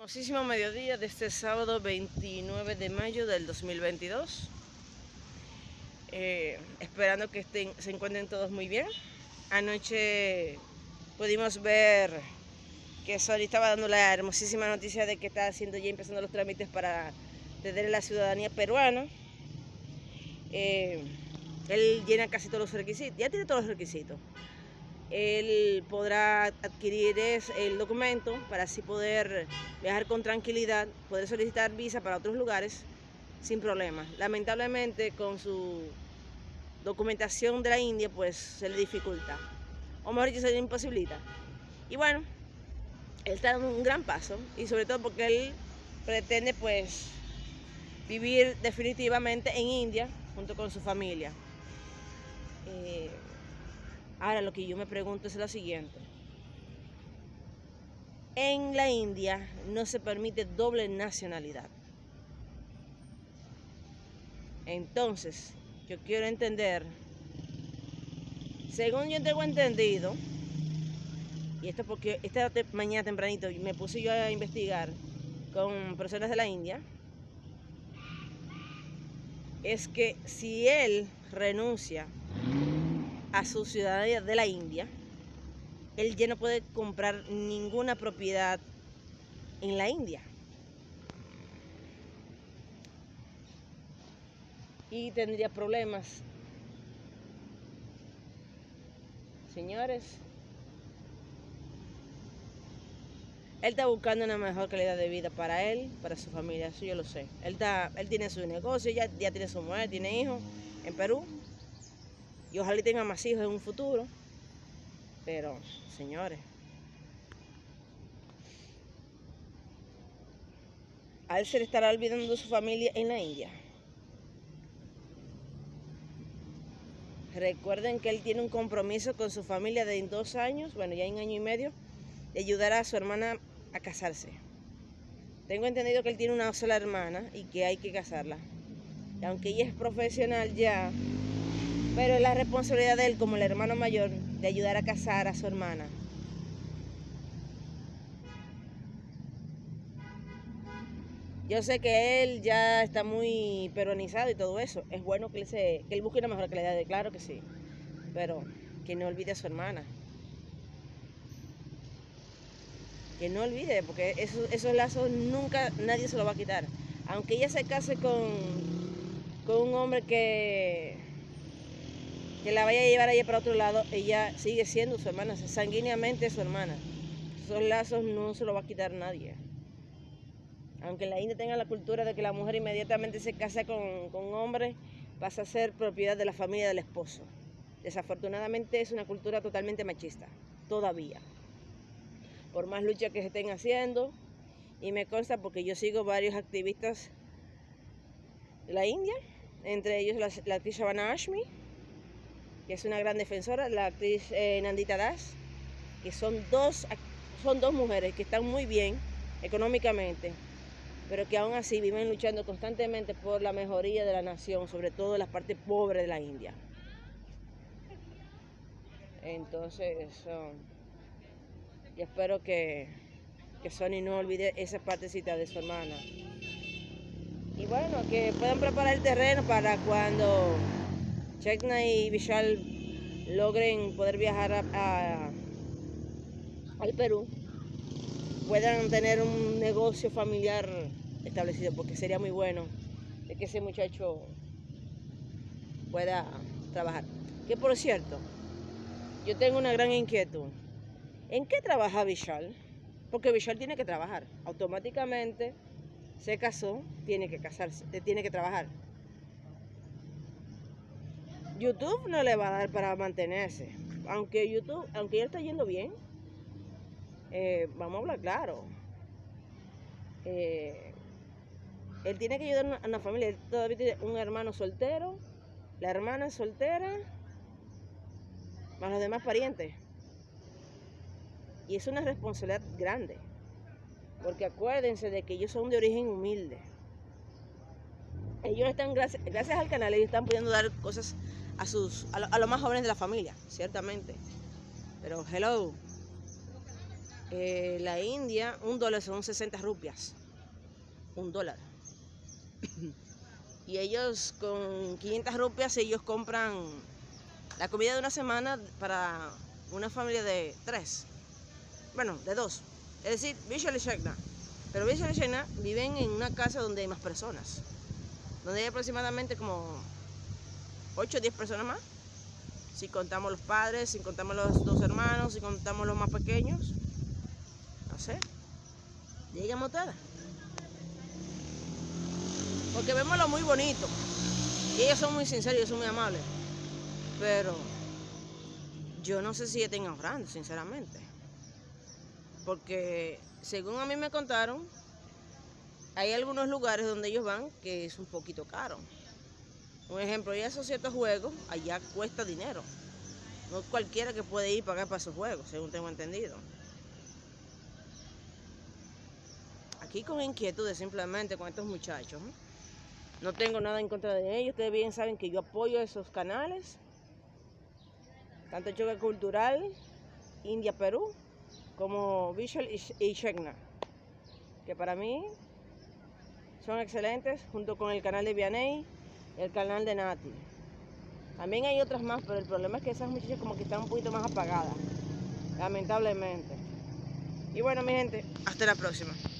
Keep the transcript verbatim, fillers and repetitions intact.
Hermosísimo mediodía de este sábado veintinueve de mayo del dos mil veintidós. Eh, esperando que estén, se encuentren todos muy bien. Anoche pudimos ver que Sony estaba dando la hermosísima noticia de que está haciendo ya empezando los trámites para tener la ciudadanía peruana. Eh, él llena casi todos los requisitos, ya tiene todos los requisitos. Él podrá adquirir el documento para así poder viajar con tranquilidad, poder solicitar visa para otros lugares sin problema. Lamentablemente con su documentación de la India pues se le dificulta, o mejor dicho se le imposibilita. Y bueno, él está dando un gran paso y sobre todo porque él pretende pues vivir definitivamente en India junto con su familia. Eh, Ahora lo que yo me pregunto es lo siguiente. En la India no se permite doble nacionalidad. Entonces, yo quiero entender, según yo tengo entendido, y esto porque esta mañana tempranito me puse yo a investigar con personas de la India, es que si él renuncia a su ciudadanía de la India, él ya no puede comprar ninguna propiedad en la India. Y tendría problemas. Señores, él está buscando una mejor calidad de vida para él, para su familia, eso yo lo sé. Él, está, él tiene su negocio, ya, ya tiene su mujer, tiene hijos en Perú. Y ojalá tenga más hijos en un futuro. Pero, señores, a él se le estará olvidando de su familia en la India. Recuerden que él tiene un compromiso con su familia de dos años, bueno, ya en año y medio, de ayudar a su hermana a casarse. Tengo entendido que él tiene una sola hermana y que hay que casarla. Y aunque ella es profesional ya, pero es la responsabilidad de él como el hermano mayor de ayudar a casar a su hermana. Yo sé que él ya está muy peronizado y todo eso. Es bueno que él, se, que él busque una mejor calidad de vida, claro que sí. Pero que no olvide a su hermana. Que no olvide, porque esos, esos lazos nunca nadie se los va a quitar. Aunque ella se case con, con un hombre que... que la vaya a llevar allá para otro lado, ella sigue siendo su hermana, sanguíneamente su hermana. Esos lazos no se los va a quitar nadie. Aunque en la India tenga la cultura de que la mujer inmediatamente se casa con, con un hombre, pasa a ser propiedad de la familia del esposo. Desafortunadamente es una cultura totalmente machista, todavía. Por más lucha que se estén haciendo, y me consta porque yo sigo varios activistas de la India, entre ellos la, la actriz Shabana Azmi, que es una gran defensora, la actriz eh, Nandita Das, que son dos, son dos mujeres que están muy bien económicamente, pero que aún así viven luchando constantemente por la mejoría de la nación, sobre todo en las partes pobres de la India. Entonces, um, yo espero que, que Sony no olvide esa partecita de su hermana. Y bueno, que puedan preparar el terreno para cuando Chekna y Vishal logren poder viajar a, a, al Perú, puedan tener un negocio familiar establecido, porque sería muy bueno de que ese muchacho pueda trabajar. Que por cierto, yo tengo una gran inquietud. ¿En qué trabaja Vishal? Porque Vishal tiene que trabajar. Automáticamente se casó, tiene que casarse, tiene que trabajar. YouTube no le va a dar para mantenerse. Aunque YouTube, aunque ya está yendo bien, eh, vamos a hablar claro. Eh, él tiene que ayudar a una familia. Él todavía tiene un hermano soltero, la hermana es soltera, más los demás parientes. Y es una responsabilidad grande. Porque acuérdense de que ellos son de origen humilde. Ellos están, gracias, gracias al canal, ellos están pudiendo dar cosas a sus a, lo, a los más jóvenes de la familia, ciertamente. Pero hello, Eh, la India, un dólar son sesenta rupias. Un dólar. Y ellos con quinientas rupias, ellos compran la comida de una semana para una familia de tres. Bueno, de dos. Es decir, Vishal y Shekna. Pero Vishal y Shekna viven en una casa donde hay más personas. Donde hay aproximadamente como ocho o diez personas más. Si contamos los padres, si contamos los dos hermanos, si contamos los más pequeños. No sé. Llegamos todas. Porque vemos lo muy bonito. Y ellos son muy sinceros y son muy amables. Pero yo no sé si estén ahorrando, sinceramente. Porque según a mí me contaron, hay algunos lugares donde ellos van que es un poquito caro. Un ejemplo, ya esos ciertos juegos, allá cuesta dinero. No es cualquiera que puede ir y pagar para esos juegos, según tengo entendido. Aquí con inquietudes simplemente con estos muchachos. ¿eh? No tengo nada en contra de ellos. Ustedes bien saben que yo apoyo esos canales. Tanto Choque Cultural, India, Perú, como Vishal y Shekna. Que para mí son excelentes, junto con el canal de Vianey, el canal de Nati. También hay otras más, pero el problema es que esas muchachas como que están un poquito más apagadas, lamentablemente. Y bueno, mi gente, hasta la próxima.